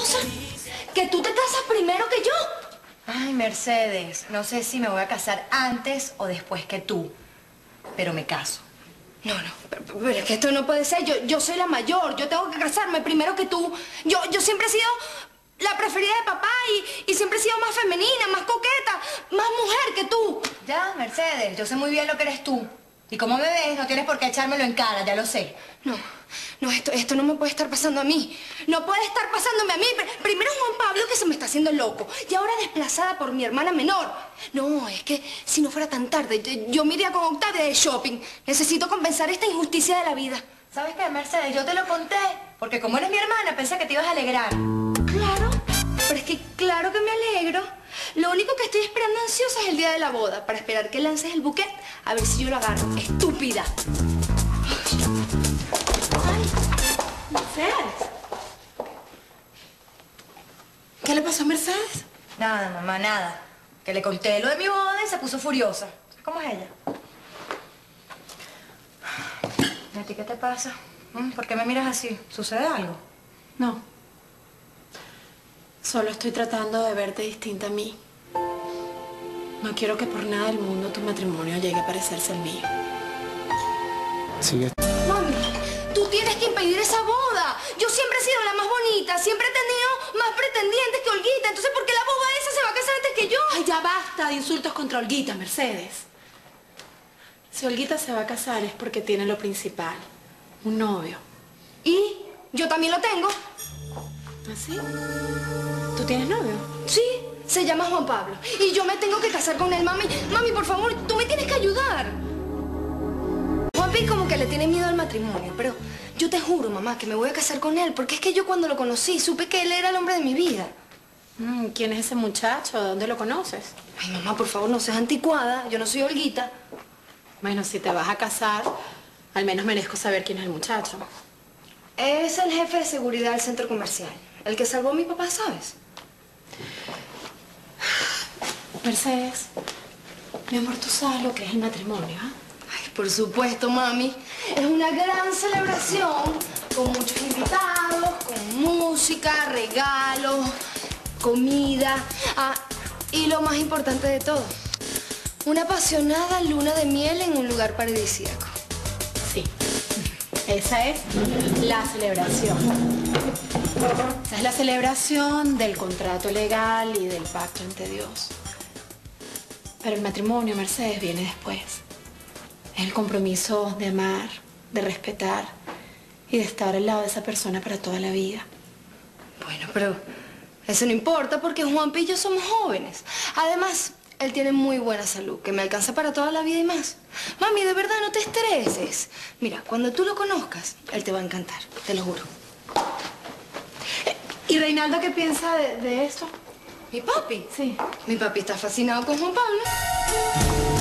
cosa? Que tú te casas primero que yo. Ay, Mercedes, no sé si me voy a casar antes o después que tú, pero me caso. No, pero es que esto no puede ser. Yo soy la mayor, yo tengo que casarme primero que tú. Yo siempre he sido la preferida de papá y siempre he sido más femenina, más coqueta, más mujer que tú. Ya, Mercedes, yo sé muy bien lo que eres tú. Y como me ves, no tienes por qué echármelo en cara, ya lo sé. No, esto no me puede estar pasando a mí. No puede estar pasándome a mí. Primero Juan Pablo, que se me está haciendo loco. Y ahora desplazada por mi hermana menor. No, es que si no fuera tan tarde, yo me iría con Octavia de shopping. Necesito compensar esta injusticia de la vida. ¿Sabes qué, Mercedes? Yo te lo conté, porque como eres mi hermana, pensé que te ibas a alegrar. Claro, pero es que claro que me alegro. Lo único que estoy esperando ansiosa es el día de la boda, para esperar que lances el buquet, a ver si yo lo agarro. ¡Estúpida! Mercedes. ¿Qué le pasó a Mercedes? Nada, mamá, nada. Que le conté lo de mi boda y se puso furiosa. ¿Cómo es ella? ¿Y a ti qué te pasa? ¿Por qué me miras así? ¿Sucede algo? No. Solo estoy tratando de verte distinta a mí. No quiero que por nada del mundo tu matrimonio llegue a parecerse al mío. Sigue. Mami, tú tienes que impedir esa boda. Yo siempre he sido la más bonita, siempre he tenido más pretendientes que Olguita. Entonces, ¿por qué la boba esa se va a casar antes que yo? Ay, ya basta de insultos contra Olguita, Mercedes. Si Olguita se va a casar es porque tiene lo principal, un novio. ¿Y? Yo también lo tengo. ¿Ah, sí? ¿Tú tienes novio? Sí, se llama Juan Pablo. Y yo me tengo que casar con él, mami. Mami, por favor, tú me tienes que ayudar. Juanpi como que le tiene miedo al matrimonio, pero yo te juro, mamá, que me voy a casar con él, porque es que yo cuando lo conocí supe que él era el hombre de mi vida. ¿Quién es ese muchacho? ¿Dónde lo conoces? Ay, mamá, por favor, no seas anticuada. Yo no soy Olguita. Bueno, si te vas a casar, al menos merezco saber quién es el muchacho. Es el jefe de seguridad del centro comercial. El que salvó a mi papá, ¿sabes? Mercedes, mi amor, tú sabes lo que es el matrimonio, ¿ah? Ay, por supuesto, mami. Es una gran celebración con muchos invitados, con música, regalos, comida. Ah, y lo más importante de todo, una apasionada luna de miel en un lugar paradisíaco. Sí, esa es la celebración. Esa es la celebración del contrato legal y del pacto ante Dios. Pero el matrimonio, Mercedes, viene después. Es el compromiso de amar, de respetar y de estar al lado de esa persona para toda la vida. Bueno, pero eso no importa porque Juanpi y yo somos jóvenes. Además, él tiene muy buena salud, que me alcanza para toda la vida y más. Mami, de verdad, no te estreses. Mira, cuando tú lo conozcas, él te va a encantar, te lo juro. ¿Y Reinaldo qué piensa de esto? ¿Mi papi? Sí. Mi papi está fascinado con Juan Pablo.